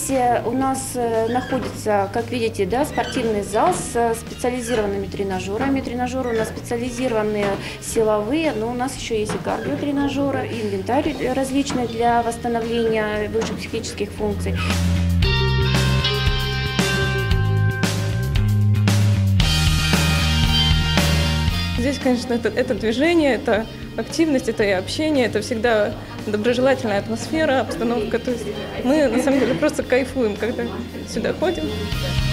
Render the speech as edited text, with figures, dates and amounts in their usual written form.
у нас находится, как видите, да, спортивный зал с специализированными тренажерами. Тренажеры у нас специализированные силовые, но у нас еще есть и кардиотренажеры, и инвентарь различный для восстановления высших психических функций. Здесь, конечно, это движение, это активность, это и общение, это всегда доброжелательная атмосфера, обстановка. То есть мы, на самом деле, просто кайфуем, когда сюда ходим.